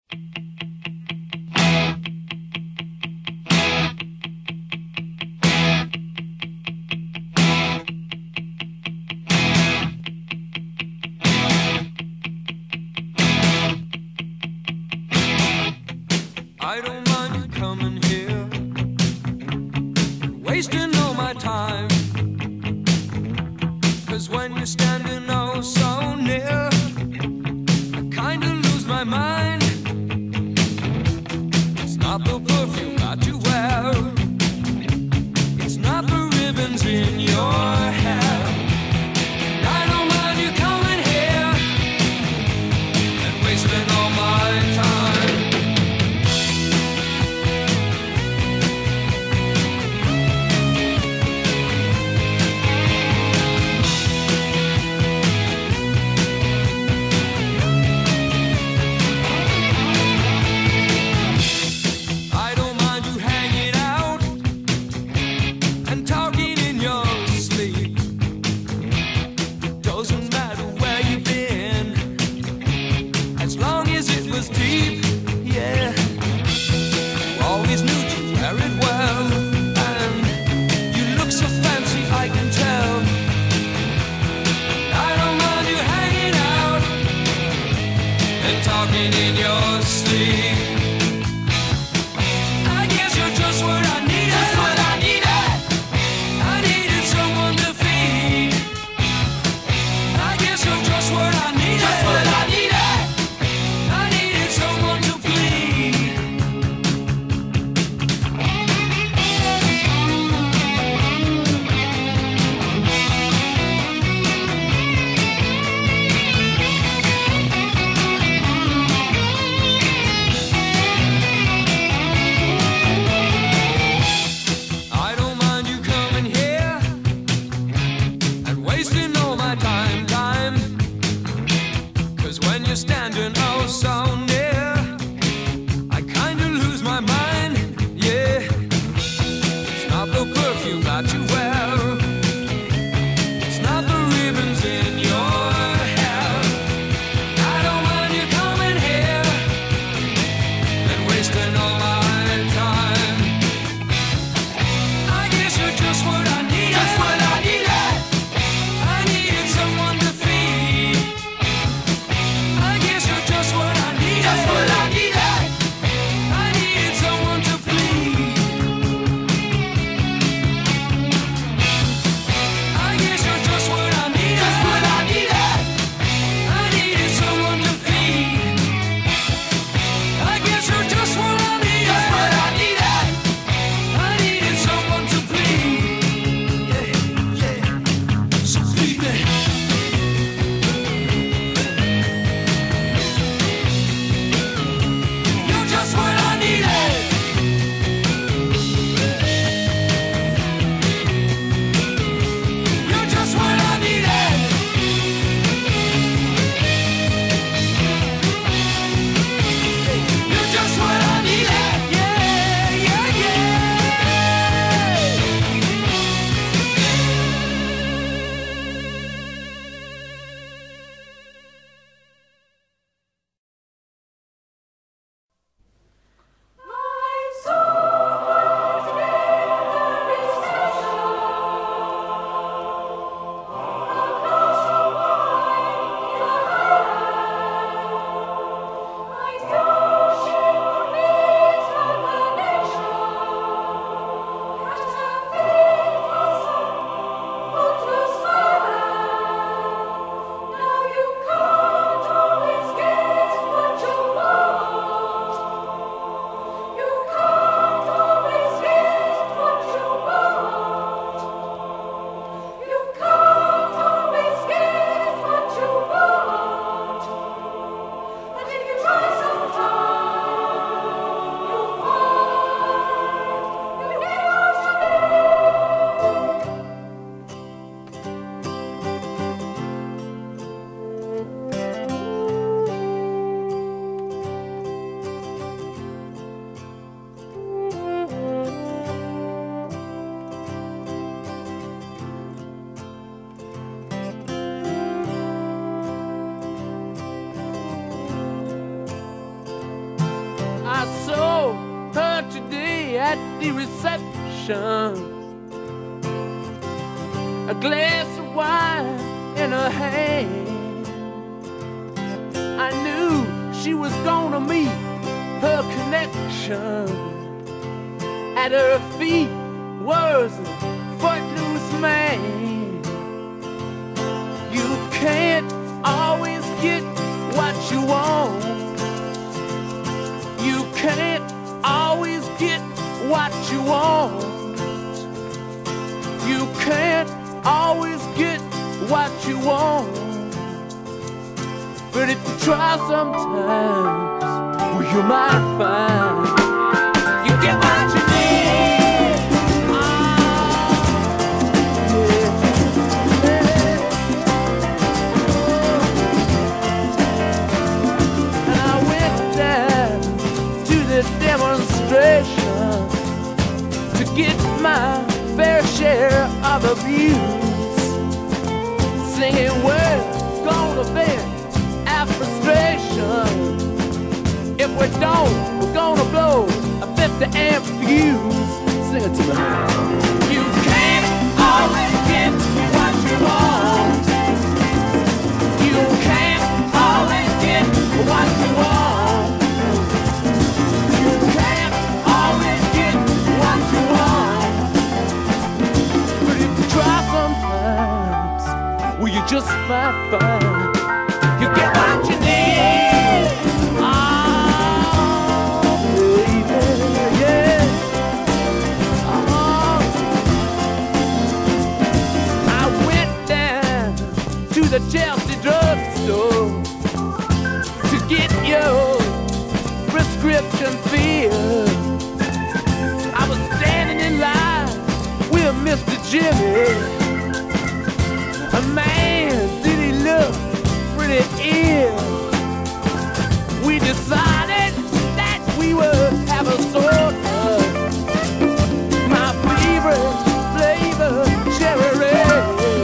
I don't mind you coming here, wasting all my time. 'Cause when you're standing oh so near, I kinda lose my mind. It's not the perfume that you wear, it's not the ribbons in your hair. I don't mind you coming here and wasting all my time. Deep, yeah. Always knew you wear it well, and you look so fancy, I can tell. I don't mind you hanging out and talking in your sleep. I guess you're just what I needed. Just what I needed. I needed someone to feed. I guess you're just what I needed. Just what I needed. Wasting all my time. 'Cause when you're standing oh so near, I kinda lose my mind, yeah. It's not the perfume that you wear, it's not the ribbons in your hair. I don't mind you coming here and wasting all my time. I guess you're just what I needed. Just what I needed. Someone to feed. I guess you're just what I needed. saw her today at the reception, a glass of wine in her hand. I knew she was gonna meet her connection. At her feet was a footloose man. You can't always get what you want. You can't always get what you want. You can't always get what you want. But if you try sometimes, well, you might find you get what you need. Oh, yeah. And I went down to the demonstration to get my fair share of abuse, singing we're gonna vent our frustration. If we don't, we're gonna blow a 50-amp fuse. Sing it to me. You can't always get what you want. You can't always get what you want. You can't always get what you want. But if you try sometimes, well, you just might find you get what you need. Oh, baby, yeah. Oh. I went down to the Chelsea drugstore to get your prescription filled. I was standing in line with Mr. Jimmy. A man, did he look pretty ill. We decided that we would have a soda. My favorite flavor, cherry red.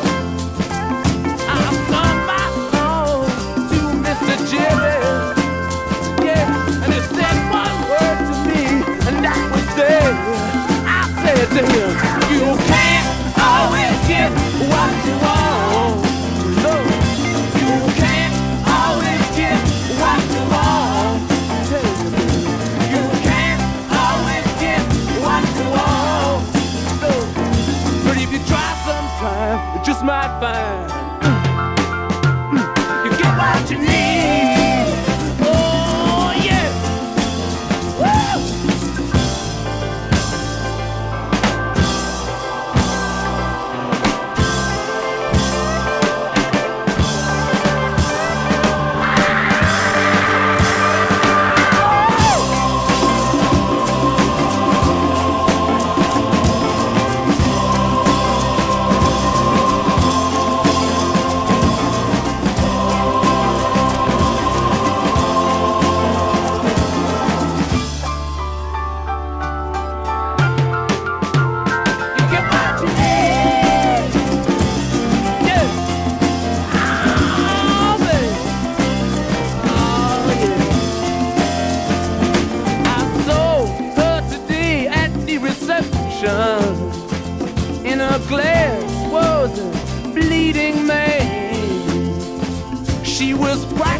I sung my song to Mr. Jimmy, yeah, and he said one word to me, and that was there. I said to him, you can't always get what you want. No. You can't always get what you want. You can't always get what you want. No. But if you try sometime, you just might find you get what you need. Oh yeah. Woo! In her glass was a bleeding man. She was bright